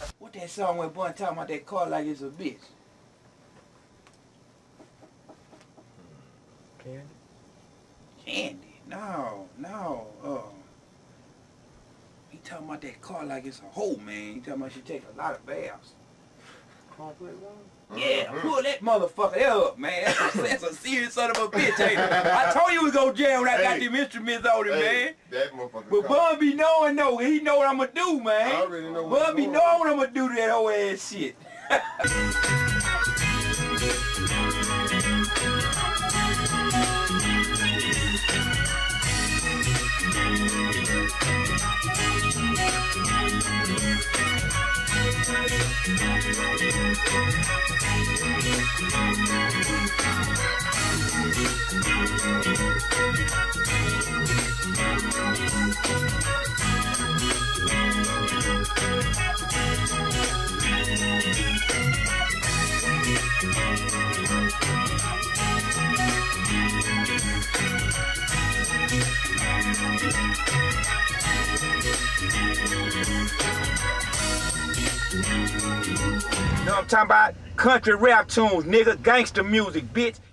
What that song where Bun talking about that car like it's a bitch? Candy? Candy? No. He talking about that car like it's a hoe, man. He talking about she take a lot of baths. Cornflake one? Yeah, pull that motherfucker there up, man. That's a serious son of a bitch, ain't it? I told you we go jam when I got them instruments on it, man. That motherfucker. But Bun be knowing though, he know what I'ma do, man. I already know what Bun be knowing what I'ma do to that whole ass shit. You know what I'm talking about? Country rap tunes, nigga, gangster music, bitch.